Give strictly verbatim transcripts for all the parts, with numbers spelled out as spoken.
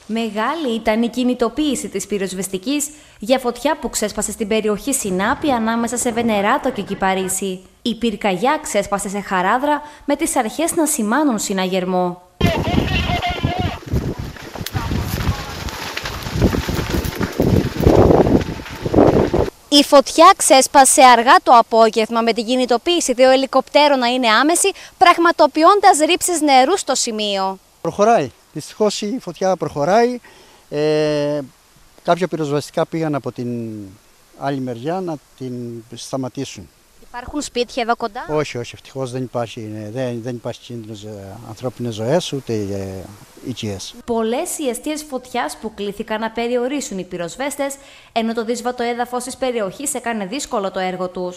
Μεγάλη ήταν η κινητοποίηση της πυροσβεστικής για φωτιά που ξέσπασε στην περιοχή Σινάπη ανάμεσα σε Βενεράτο και Κυπαρίσι. Η πυρκαγιά ξέσπασε σε Χαράδρα με τις αρχές να σημάνουν συναγερμό. Η φωτιά ξέσπασε αργά το απόγευμα με την κινητοποίηση δύο ελικοπτέρων να είναι άμεση, πραγματοποιώντας ρήψεις νερού στο σημείο. Προχωράει. Δυστυχώς η φωτιά προχωράει. Ε, κάποια πυροσβεστικά πήγαν από την άλλη μεριά να την σταματήσουν. Υπάρχουν σπίτια εδώ κοντά? Όχι, όχι. Ευτυχώς δεν υπάρχει, δεν, δεν υπάρχει κίνδυνος ανθρώπινες ζωές ούτε ε, οικίες. Πολλές οι αιστείες φωτιάς που κλήθηκαν να περιορίσουν οι πυροσβέστες, ενώ το δύσβατο έδαφος της περιοχής έκανε δύσκολο το έργο τους.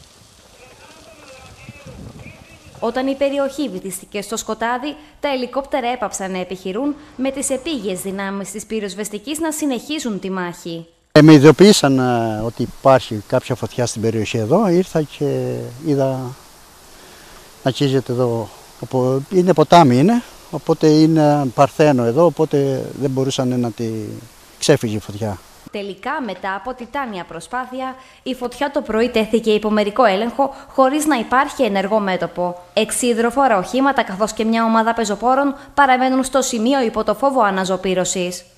Όταν η περιοχή βυθίστηκε στο σκοτάδι, τα ελικόπτερα έπαψαν να επιχειρούν, με τις επίγειες δυνάμεις της πυροσβεστικής να συνεχίζουν τη μάχη. Ε, με ειδοποίησαν ε, ότι υπάρχει κάποια φωτιά στην περιοχή εδώ, ήρθα και είδα να κύζεται εδώ. Είναι ποτάμι είναι, οπότε είναι παρθένο εδώ, οπότε δεν μπορούσαν να τη ξέφυγε η φωτιά. Τελικά, μετά από τιτάνια προσπάθεια, η φωτιά το πρωί τέθηκε υπό μερικό έλεγχο, χωρίς να υπάρχει ενεργό μέτωπο. Έξι υδροφόρα οχήματα καθώς και μια ομάδα πεζοπόρων παραμένουν στο σημείο υπό το φόβο αναζωπήρωσης.